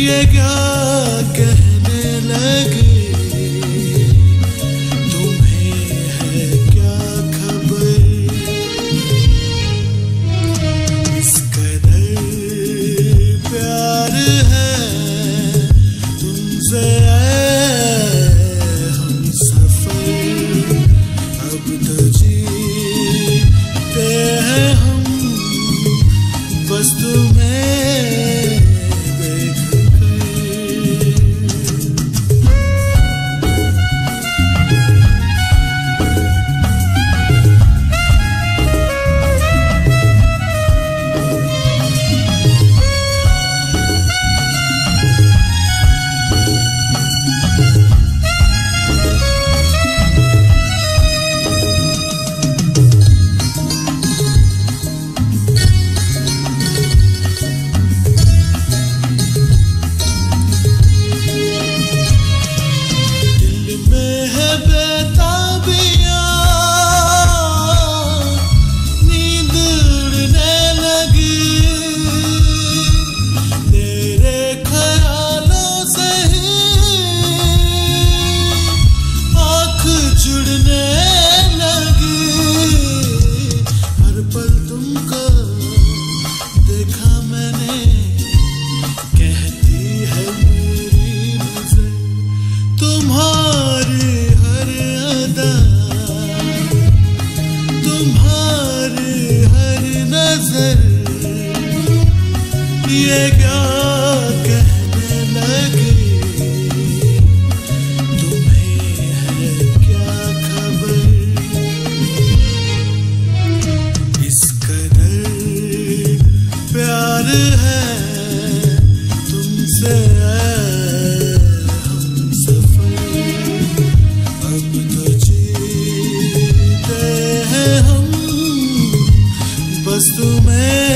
ये क्या कहने लगे, तुम्हें है क्या खबर, इस कदर प्यार है तुमसे हम सफर, अब तो जीते हैं हम बस तुम्हें ये क्या कहने लगे, तुम्हें है क्या खबर, इस कदर प्यार है तुमसे हम सफर, अब तो जीते हैं हम बस तुम्हें